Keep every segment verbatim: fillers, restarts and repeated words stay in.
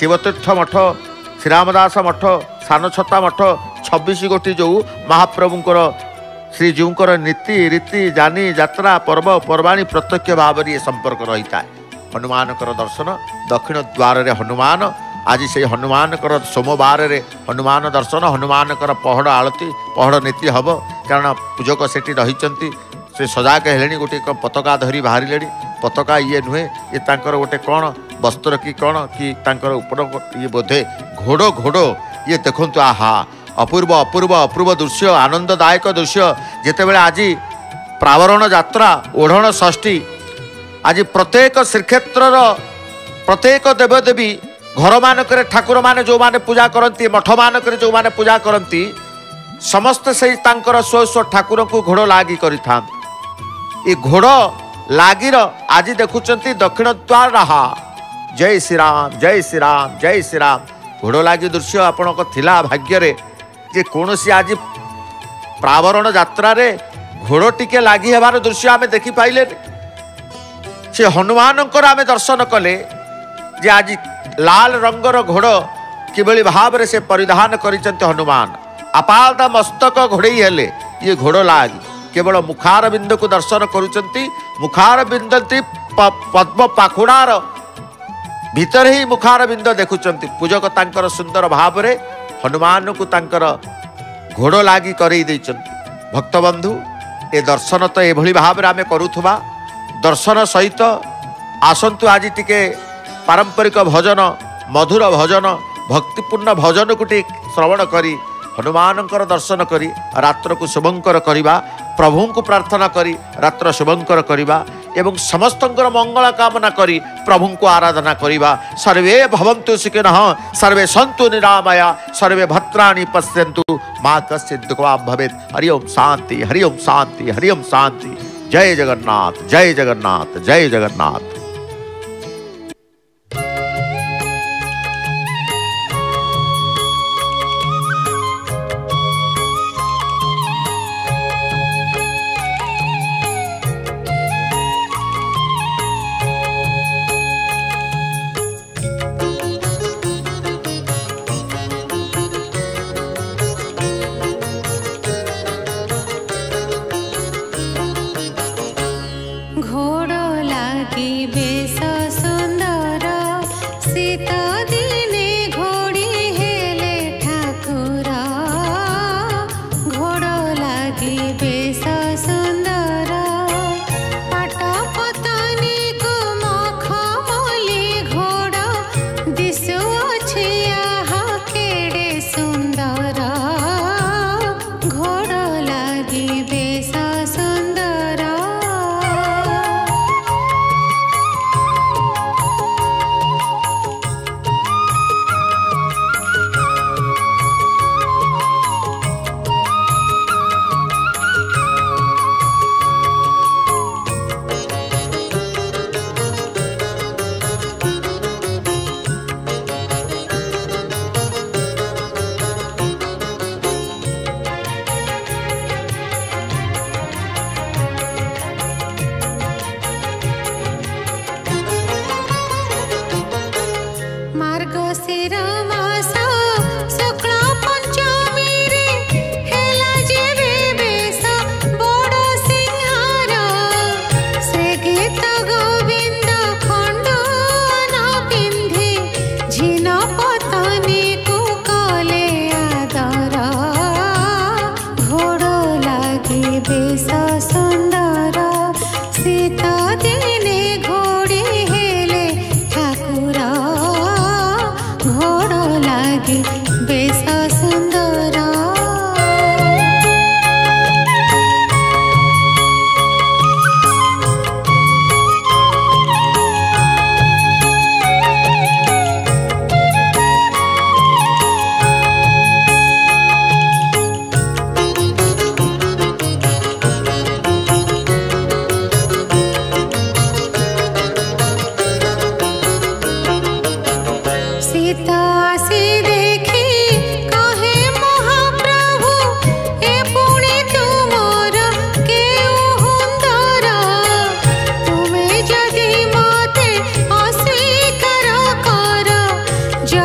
शिवतीर्थ मठ श्रीरामदास मठ सानछता मठ छब्बीस गोटी जो महाप्रभुंकर श्रीजीवर नीति रीति जानी यात्रा पर्व पर्वाणी प्रत्यक्ष भाव में संपर्क रही था। हनुमान दर्शन दक्षिण द्वार रे हनुमान आज से हनुमान सोमवार रे हनुमान दर्शन हनुमान पहड़ आलती पहड़ नीति हम कारण पूजक सेठी रही से सजाग हेले गोटे पताका धरी बाहर पताका ये नुहे ये तांकर गोटे कौन वस्त्र कि कौन कि तांकर ऊपर ये बोधे घोड़ घोड़ ये देखु आहा अपूर्व अपूर्व अपूर्व दृश्य आनंददायक दृश्य जितेबाला आज प्रावरण यात्रा ओढ़ण षष्ठी आज प्रत्येक श्रीक्षेत्र प्रत्येक देवदेवी घर मानक ठाकुर माने जो माने पूजा करती मठ मानक जो माने पूजा करती समस्त से तांकर स्व स्व ठाकुर को घोड़ लागी करिथा ये घोड़ लागिर आज देखुंत दक्षिण द्वार रहा जय श्री राम जय श्री राम जय श्री राम घोड़ लागी दृश्य आपण थिला भाग्य रे जे कौन सी आज प्रावरण यात्रा रे घोड़ टिके लागी हेबार दृश्य आमे देखि पाइले से हनुमान आमे दर्शन कले जे आज लाल रंगर घोड़ किभली भाव से परिधान करिसंत हनुमान आपाद मस्तक घोड़े हेले ये घोड़ लाग केवल मुखार बिंदु को दर्शन करुचंती मुखार बिंदती पद्म पाखुड़ार भीतर ही मुखार बिंद देखुचंती पूजक तांकर सुंदर भाव रे हनुमान को तांकर घोड़ लागी करई देइचंती। भक्तबंधु ए दर्शन तो एभली भाव रे आमे करूथुबा दर्शन सहित आसंतु आज टिके पारंपरिक भजन मधुर भजन भक्तिपूर्ण भजन को टिक श्रवण करी हनुमान दर्शन करी रात्र को शुभंकर करिबा प्रभु को प्रार्थना करी रात्र शुभंकर करिबा एवं समस्त मंगल कामना करी प्रभु को आराधना करिबा। सर्वे भवन्तु सुखिनः सर्वे सन्तु निरामया सर्वे भद्राणि पश्यन्तु मा कश्चित् दुःखं भवेत्। हरि ओम शांति हरि ओम शांति हरि ओम शांति। जय जगन्नाथ जय जगन्नाथ जय जगन्नाथ। जो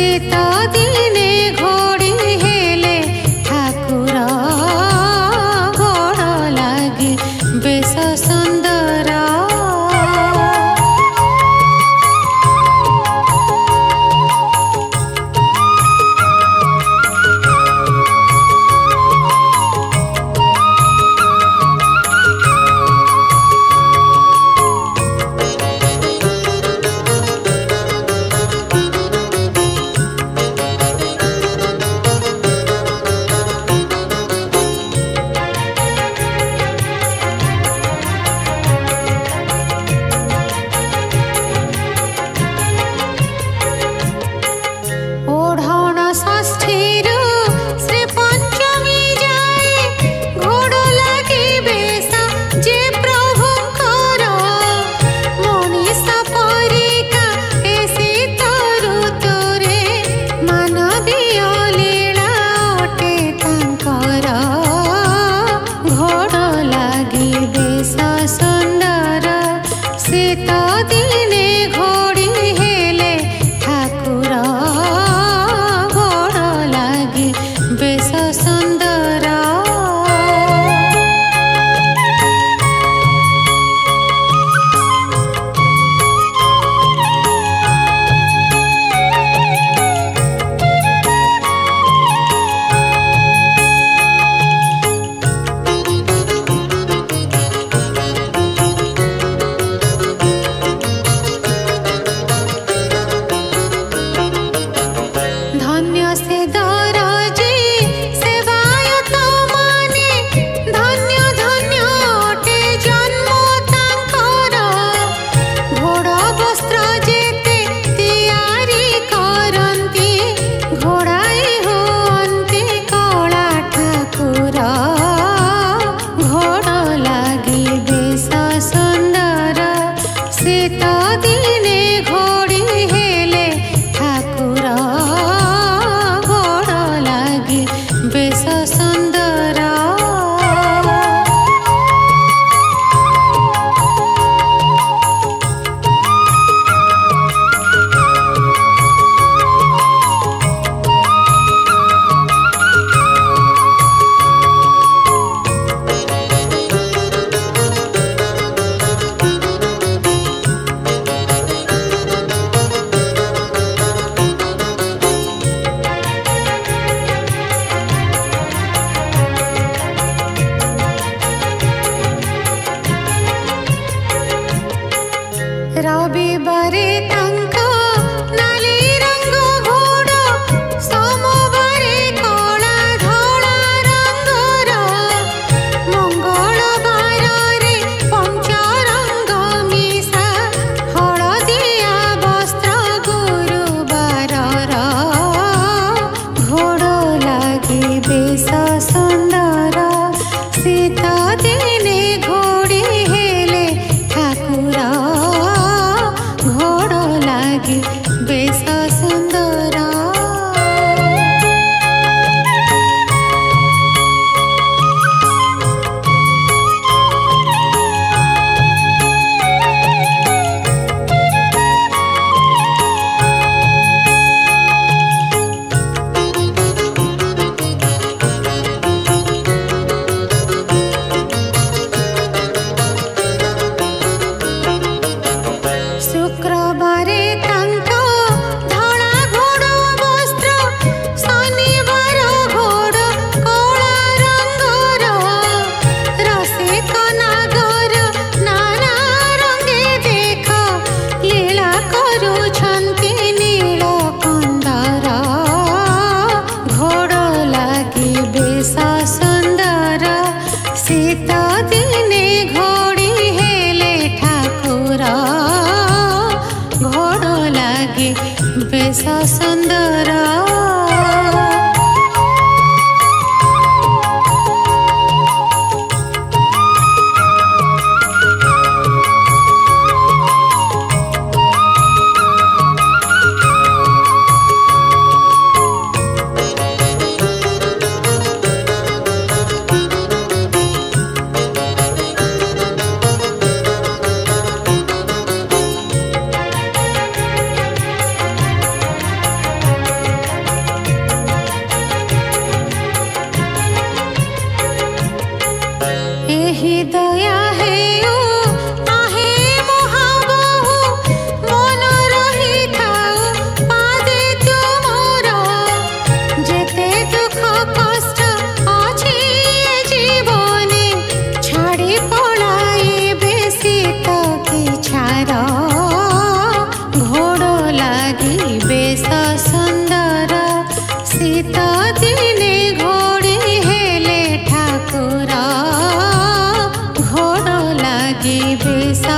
ଶୀତ ଦିନେ ଘୋଡ଼ି ହେଲେ ଠାକୁର ଗୋଡ଼ ଲାଗି ବେଶ ସୁନ୍ଦର। ରବିବାରେ ତାଙ୍କ ନାଲି ରଙ୍ଗ ଘୋଡ଼, ସୋମବାରେ କଳା ଧଳା ରଙ୍ଗର, ମଙ୍ଗଳବାରରେ ପଞ୍ଚରଙ୍ଗ ମିଶା ହଳଦିଆ ବସ୍ତ୍ର ଗୁରୁବାରର, ଘୋଡ଼ ଲାଗି ବେଶ ସୁନ୍ଦର। ଶୀତ ଦିନେ ଘୋଡ଼ି ହେଲେ ଠାକୁର ଘୋଡ଼ ଲାଗି ବେଶ ସୁନ୍ଦର। ଶୁକ୍ରବାରେ ତାଙ୍କ ଧଳା ଘୋଡ଼ ବସ୍ତ୍ର, ଶନିବାର ଘୋଡ଼ କଳା ରଙ୍ଗର, ରସିକ ନାଗର ନାନା ରଙ୍ଗେ ଦେଖ ଲୀଳା କରୁଛନ୍ତି ନୀଳ କନ୍ଦର, ଘୋଡ଼ ଲାଗି ବେଶ ସୁନ୍ଦର। ଶୀତ ଦିନେ ଘୋଡ଼ି ହେଲେ ଠାକୁର ଘୋଡ଼ ଲାଗି ବେଶ ସୁନ୍ଦର। ଶୀତ ଦିନେ ଘୋଡ଼ି ହେଲେ ଠାକୁର ଘୋଡ଼ ଲାଗି ବେଶ